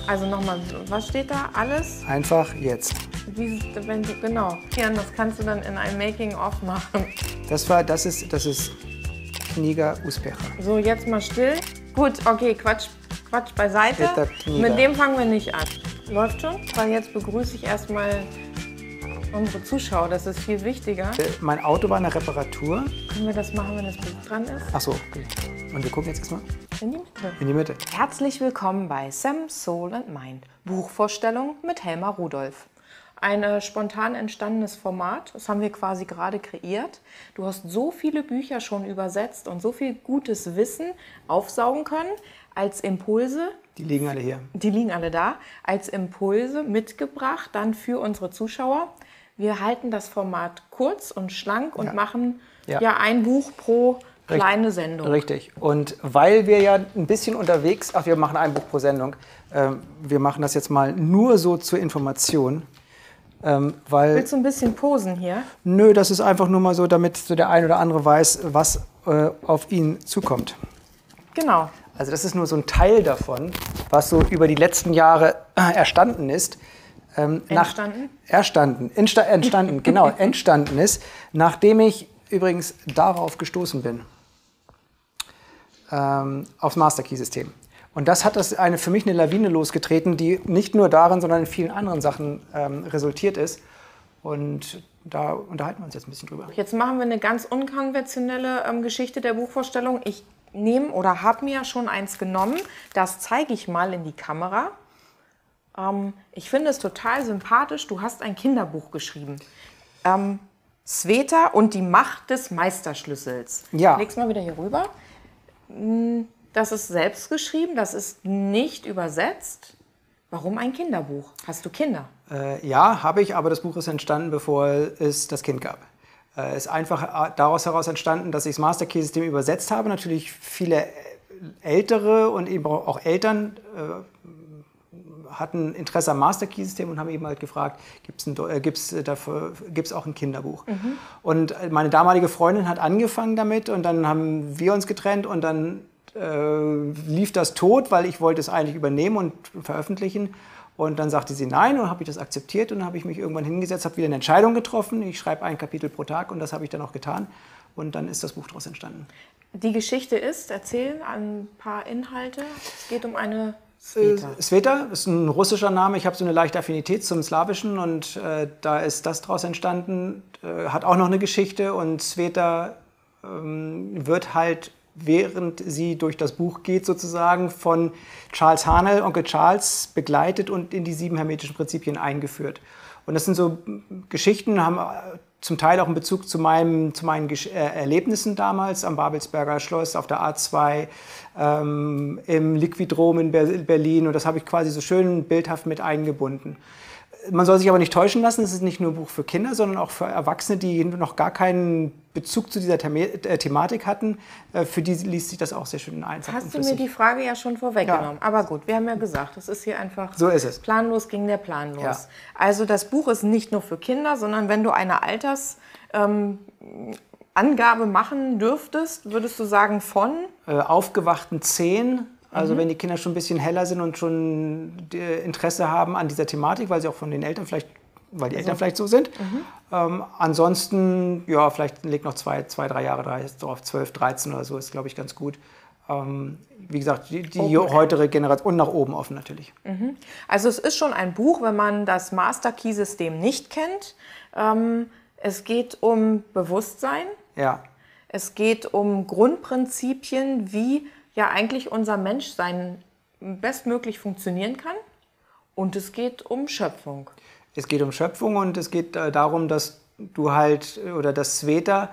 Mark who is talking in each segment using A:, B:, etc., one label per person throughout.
A: Also nochmal, was steht da? Alles?
B: Einfach jetzt.
A: Wie, wenn du, genau. Ja, das kannst du dann in einem Making-of machen.
B: Das ist Kniga Uspecha.
A: So, jetzt mal still. Gut, okay, Quatsch beiseite.
B: Peter Kniga.
A: Mit dem fangen wir nicht an. Läuft schon? Weil jetzt begrüße ich erstmal unsere Zuschauer. Das ist viel wichtiger.
B: Mein Auto war in der Reparatur.
A: Können wir das machen, wenn das Buch dran ist?
B: Ach so, okay. Und wir gucken jetzt erstmal
A: In die Mitte.
B: in die Mitte.
A: Herzlich willkommen bei Sam, Soul and Mind. Buchvorstellung mit Helma Rudolph. Ein spontan entstandenes Format, das haben wir quasi gerade kreiert. Du hast so viele Bücher schon übersetzt und so viel gutes Wissen aufsaugen können als Impulse.
B: Die liegen alle hier.
A: Die liegen alle da, als Impulse mitgebracht, dann für unsere Zuschauer. Wir halten das Format kurz und schlank und machen
B: Ja.
A: ein Buch pro kleine Sendung.
B: Richtig. Und weil wir ja ein bisschen unterwegs, wir machen ein Buch pro Sendung, wir machen das jetzt mal nur so zur Information. Weil,
A: Willst du ein bisschen posen hier?
B: nö, das ist einfach nur mal so, damit so der ein oder andere weiß, was auf ihn zukommt.
A: Genau.
B: Also das ist nur so ein Teil davon, was so über die letzten Jahre erstanden ist. Entstanden, genau, entstanden ist, nachdem ich übrigens darauf gestoßen bin, aufs Master Key System. Und das hat für mich eine Lawine losgetreten, die nicht nur darin, sondern in vielen anderen Sachen resultiert ist. Und da unterhalten wir uns jetzt ein bisschen drüber.
A: Jetzt machen wir eine ganz unkonventionelle Geschichte der Buchvorstellung. Ich nehme oder habe mir schon eins genommen. Das zeige ich mal in die Kamera. Ich finde es total sympathisch. Du hast ein Kinderbuch geschrieben. Sveta und die Macht des Meisterschlüssels.
B: Ja.
A: Leg's mal wieder hier rüber. Das ist selbst geschrieben, das ist nicht übersetzt. Warum ein Kinderbuch? Hast du Kinder?
B: Ja, habe ich, aber das Buch ist entstanden, bevor es das Kind gab. Es ist einfach daraus heraus entstanden, dass ich das Master Key System übersetzt habe. Natürlich viele Ältere und eben auch Eltern hatten Interesse am Master Key System und haben eben halt gefragt, gibt's auch ein Kinderbuch? Mhm. Und meine damalige Freundin hat angefangen damit und dann haben wir uns getrennt und dann lief das tot, weil ich wollte es eigentlich übernehmen und veröffentlichen. Und dann sagte sie nein und habe ich das akzeptiert und dann habe ich mich irgendwann hingesetzt, habe wieder eine Entscheidung getroffen. Ich schreibe ein Kapitel pro Tag und das habe ich dann auch getan. Und dann ist das Buch daraus entstanden.
A: Die Geschichte ist, erzähl ein paar Inhalte. Es geht um eine Sveta.
B: Sveta ist ein russischer Name. Ich habe so eine leichte Affinität zum Slawischen und da ist das daraus entstanden. Hat auch noch eine Geschichte und Sveta wird halt, während sie durch das Buch geht, sozusagen von Charles Haanel, Onkel Charles, begleitet und in die 7 hermetischen Prinzipien eingeführt. Und das sind so Geschichten, haben zum Teil auch einen Bezug zu meinen Erlebnissen damals am Babelsberger Schloss, auf der A2, im Liquidrom in Berlin. Und das habe ich quasi so schön bildhaft mit eingebunden. Man soll sich aber nicht täuschen lassen, es ist nicht nur ein Buch für Kinder, sondern auch für Erwachsene, die noch gar keinen Bezug zu dieser Thematik hatten. Für die liest sich das auch sehr schön einfach.
A: Hast du mir die Frage ja schon vorweggenommen. Ja. Aber gut, wir haben ja gesagt, es ist hier einfach
B: so ist es.
A: Planlos ging der Plan los.
B: Ja.
A: Also das Buch ist nicht nur für Kinder, sondern wenn du eine Altersangabe machen dürftest, würdest du sagen von?
B: Aufgewachten 10. Also wenn die Kinder schon ein bisschen heller sind und schon Interesse haben an dieser Thematik, weil sie auch von den Eltern weil die Eltern vielleicht so sind. Ansonsten, ja, vielleicht legt noch 2, 3 Jahre drauf, 12, 13 oder so, ist, glaube ich, ganz gut. Wie gesagt, die heutige Generation und nach oben offen natürlich.
A: Also es ist schon ein Buch, wenn man das Master Key System nicht kennt. Es geht um Bewusstsein.
B: Ja.
A: Es geht um Grundprinzipien, wie ja eigentlich unser Menschsein bestmöglich funktionieren kann. Und es geht um Schöpfung.
B: Es geht um Schöpfung und es geht darum, dass du halt, oder dass Sveta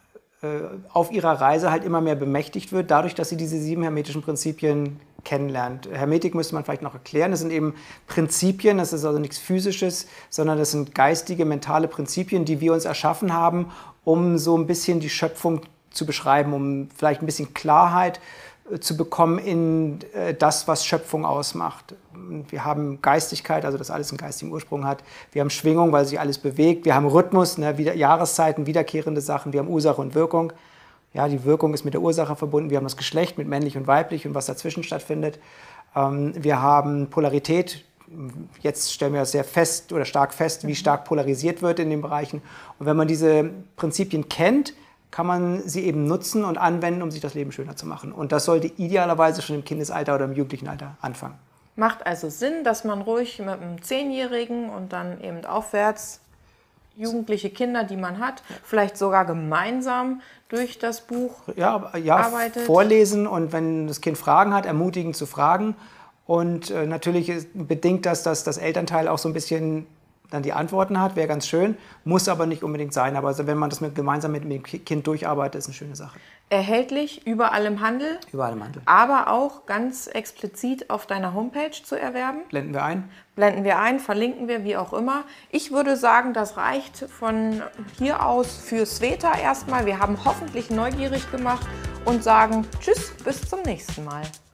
B: auf ihrer Reise halt immer mehr bemächtigt wird, dadurch, dass sie diese 7 hermetischen Prinzipien kennenlernt. Hermetik müsste man vielleicht noch erklären. Das sind eben Prinzipien, das ist also nichts Physisches, sondern das sind geistige, mentale Prinzipien, die wir uns erschaffen haben, um so ein bisschen die Schöpfung zu beschreiben, um vielleicht ein bisschen Klarheit zu bekommen in das, was Schöpfung ausmacht. Wir haben Geistigkeit, also dass alles einen geistigen Ursprung hat. Wir haben Schwingung, weil sich alles bewegt. Wir haben Rhythmus, Jahreszeiten, wiederkehrende Sachen. Wir haben Ursache und Wirkung. Ja, die Wirkung ist mit der Ursache verbunden. Wir haben das Geschlecht mit männlich und weiblich und was dazwischen stattfindet. Wir haben Polarität. Jetzt stellen wir sehr fest oder stark fest, wie stark polarisiert wird in den Bereichen. Und wenn man diese Prinzipien kennt, kann man sie eben nutzen und anwenden, um sich das Leben schöner zu machen. Und das sollte idealerweise schon im Kindesalter oder im Jugendlichenalter anfangen.
A: Macht also Sinn, dass man ruhig mit einem 10-Jährigen und dann eben aufwärts jugendliche Kinder, die man hat, vielleicht sogar gemeinsam durch das Buch arbeitet.
B: Vorlesen und wenn das Kind Fragen hat, ermutigen zu fragen. Und natürlich bedingt das, dass das Elternteil auch so ein bisschen dann die Antworten hat, wäre ganz schön, muss aber nicht unbedingt sein. Aber also wenn man das gemeinsam mit dem Kind durcharbeitet, ist eine schöne Sache.
A: Erhältlich überall im Handel.
B: Überall im Handel.
A: Aber auch ganz explizit auf deiner Homepage zu erwerben.
B: Blenden wir ein.
A: Blenden wir ein, verlinken wir, wie auch immer. Ich würde sagen, das reicht von hier aus für Sveta erstmal. Wir haben hoffentlich neugierig gemacht und sagen Tschüss, bis zum nächsten Mal.